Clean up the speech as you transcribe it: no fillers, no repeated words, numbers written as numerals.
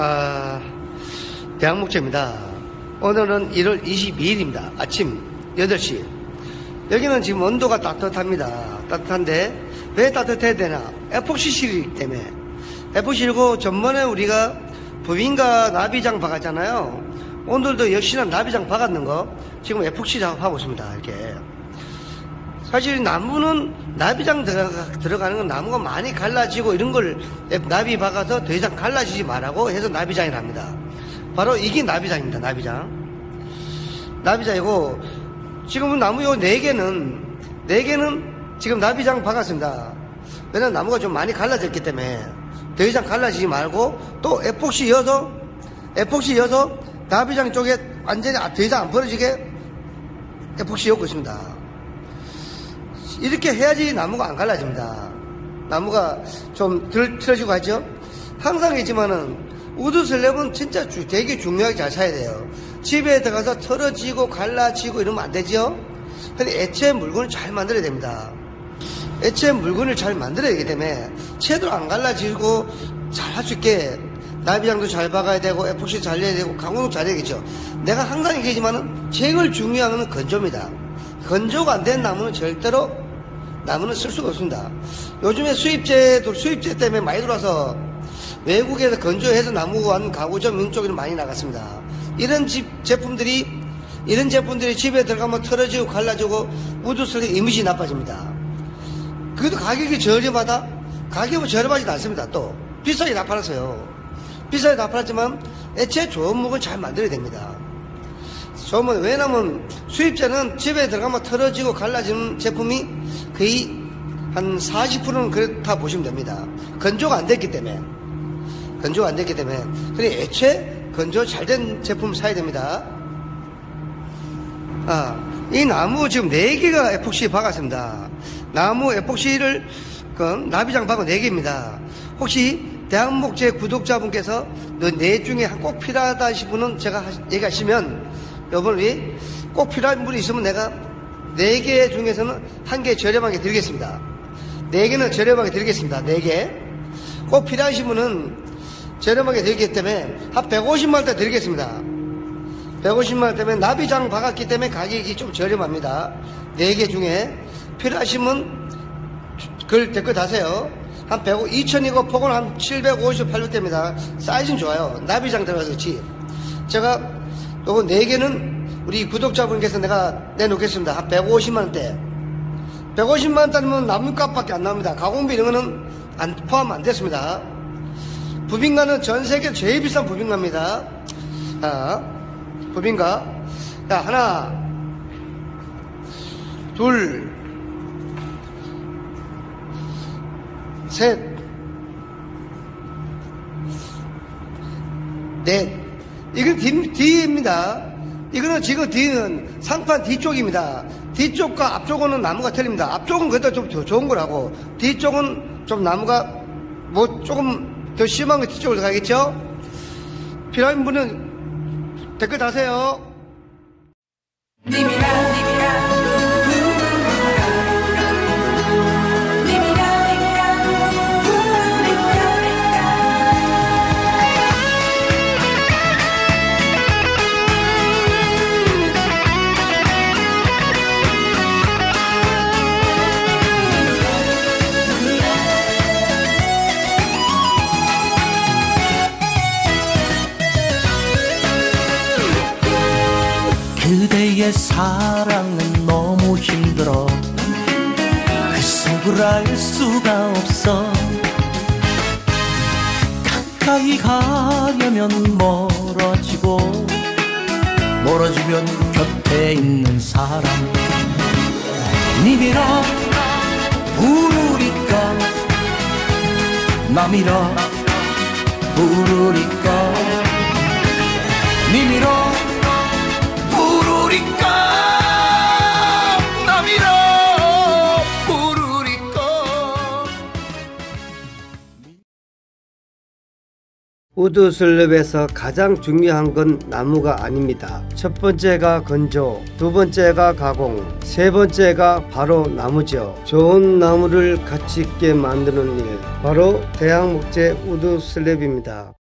대학목재입니다. 오늘은 1월 22일입니다. 아침 8시. 여기는 지금 온도가 따뜻합니다. 따뜻한데 왜 따뜻해야 되나? 에폭시실이기 때문에. 에폭시실이고 전번에 우리가 부빈과 나비장 박았잖아요. 오늘도 역시나 나비장 박았는 거 지금 에폭시 작업하고 있습니다. 이렇게. 사실 나무는 나비장 들어가는 건 나무가 많이 갈라지고 이런 걸 나비 박아서 더 이상 갈라지지 말라고 해서 나비장이 납니다. 바로 이게 나비장입니다. 나비장이고 지금은 나무 요 4개는 지금 나비장 박았습니다. 왜냐면 나무가 좀 많이 갈라졌기 때문에 더 이상 갈라지지 말고 또 에폭시 이어서 나비장 쪽에 완전히 더 이상 안 벌어지게 에폭시 엮고 있습니다. 이렇게 해야지 나무가 안 갈라집니다. 나무가 좀 틀어지고 하죠. 항상 있지만은 우드 슬랩은 진짜 되게 중요하게 잘 사야 돼요. 집에 들어가서 틀어지고 갈라지고 이러면 안 되죠. 근데 애초에 물건을 잘 만들어야 됩니다. 애초에 물건을 잘 만들어야 되기 때문에 채도 안 갈라지고 잘 할 수 있게 나비장도 잘 박아야 되고 에폭시 잘 해야 되고 강공도 잘 해야겠죠. 내가 항상 얘기하지만은 제일 중요한 건 건조입니다. 건조가 안 된 나무는 절대로 나무는 쓸 수가 없습니다. 요즘에 수입제 때문에 많이 들어와서 외국에서 건조해서 나무 완 가구점 이런 쪽으로 많이 나갔습니다. 이런 제품들이 집에 들어가면 털어지고 갈라지고 우드슬립 이미지 나빠집니다. 그래도 가격이 저렴하다? 가격은 저렴하지 않습니다. 또 비싸게 다 팔았어요. 비싸게 다 팔았지만 애초에 좋은 물건 잘 만들어야 됩니다. 왜냐면 수입제는 집에 들어가면 털어지고 갈라지는 제품이 거의 한 40%는 그렇다 보시면 됩니다. 건조가 안 됐기 때문에. 그래 애초에 건조 잘 된 제품 사야 됩니다. 이 나무 지금 4개가 에폭시 박았습니다. 나무 에폭시를 나비장 박은 4개입니다. 혹시 대학목재 구독자분께서 네 중에 꼭 필요하다 싶은 제가 얘기하시면 여러분이 꼭 필요한 분이 있으면 내가 4개 중에서는 1개 저렴하게 드리겠습니다. 4개는 저렴하게 드리겠습니다. 4개. 꼭 필요하신 분은 저렴하게 드리기 때문에 한 150만원대 드리겠습니다. 150만원 때문에 나비장 박았기 때문에 가격이 좀 저렴합니다. 4개 중에 필요하신 분 글 댓글 다세요. 한 2,000이고 폭은 한 750, 800대입니다. 사이즈는 좋아요. 나비장 들어가서 그렇지. 제가 요거 4개는 우리 구독자분께서 내가 내놓겠습니다. 한 150만원대. 150만원대면 나무값밖에 안 나옵니다. 가공비 이런 거는 포함 안 됐습니다. 부빈가는 전 세계 제일 비싼 부빈가입니다. 부빈가. 하나, 둘, 셋, 넷. 이건 뒤입니다. 이거는 지금 뒤는 상판 뒤쪽입니다. 뒤쪽과 앞쪽은 나무가 틀립니다. 앞쪽은 그래도 좀 더 좋은 거라고. 뒤쪽은 좀 나무가 조금 더 심한 거 뒤쪽으로 가겠죠? 필요한 분은 댓글 다세요. 그대의 사랑은 너무 힘들어 그 속을 알 수가 없어 가까이 가려면 멀어지면 곁에 있는 사람 님이라 부르니까 남이라 부르니까 님이라 우드슬랩에서 가장 중요한 건 나무가 아닙니다. 첫 번째가 건조, 두 번째가 가공, 세 번째가 바로 나무죠. 좋은 나무를 가치 있게 만드는 일, 바로 대학목재 우드슬랩입니다.